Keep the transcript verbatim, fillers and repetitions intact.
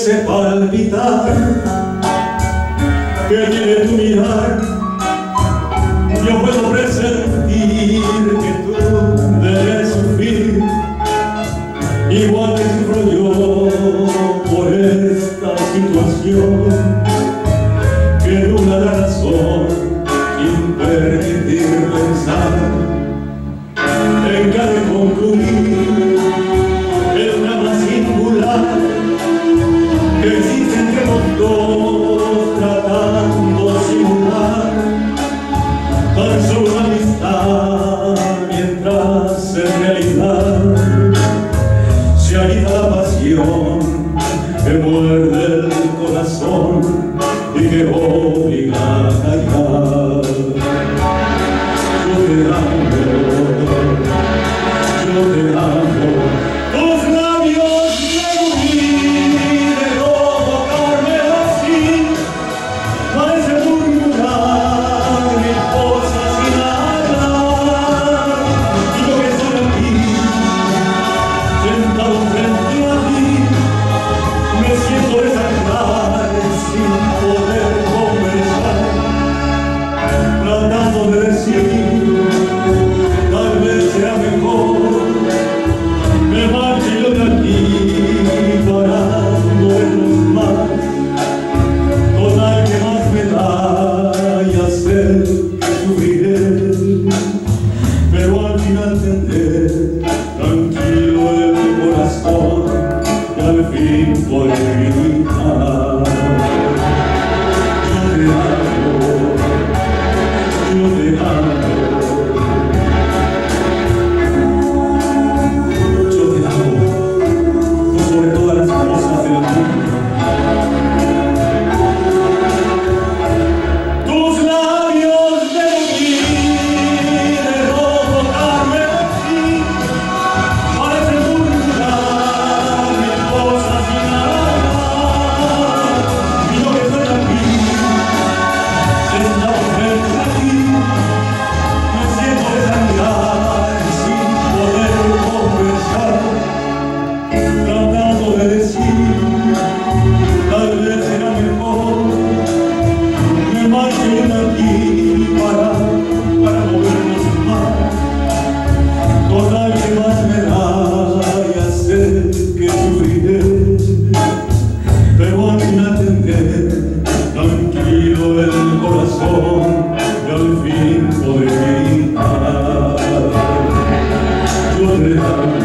ese palpitar que tiene tu mirar, yo puedo presentir que tú debes sufrir igual que sufro yo por esta situación que nubla la razón sin permitir pensar en que ha de concluir el drama singular que existe entre los dos, tratando de simular tan solo una amistad, mientras en realidad se agita la pasión que muerde el corazón y que obliga a callar. Yo te amo, yo te amo, tus labios de rubí de tocarme así parece murmurar mil cosas sin hablar, y yo que estoy aquí sentado frente a ti me siento desangrar sin poder conversar, tratando de decir tal vez sea mejor me marche yo de aquí para no vernos más, total que más me da y hacer que sufriré, pero al final tendré tranquilo el corazón y al fin podré gritar. Yo te amo, yo te amo, yo te amo, por sobre todas las cosas del mundo. Tus labios de rubí de no tocarme así parecen murmurar mil cosas sin hablar, y yo que estoy aquí sentado frente a ti me siento desangrar sin poder conversar, tratando de decir tal vez será mejor me marche yo de aquí para, para no vernos más, total que más me da y hacer que sufriré, pero al final tendré tranquilo el corazón y al fin podré gritar. Yo te amo.